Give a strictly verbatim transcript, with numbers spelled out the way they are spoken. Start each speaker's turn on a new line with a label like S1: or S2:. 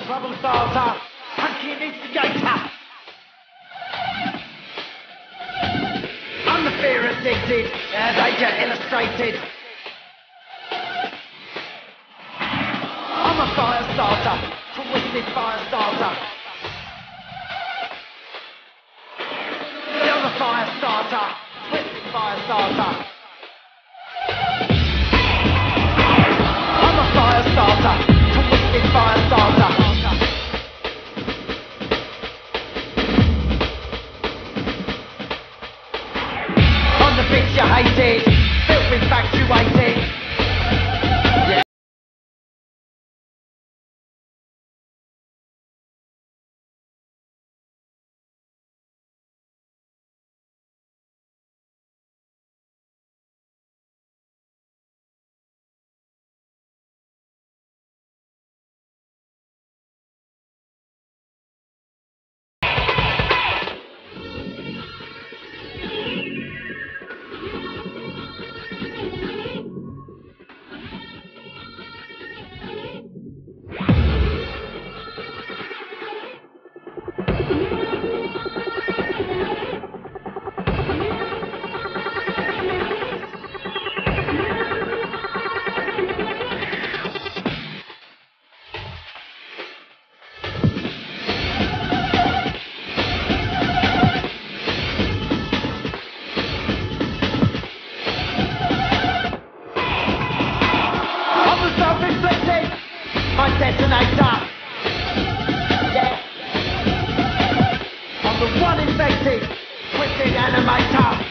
S1: Trouble starter, punky instigator. I'm the fear addicted, uh, danger illustrated. I'm a fire starter, twisted fire starter. You're the fire starter, twisted fire starter. I'm a fire starter, twisted fire starter. I'm the bitch you hated, filth infatuated. Yeah. My detonator. Yeah. I'm the one infected, twisted animator.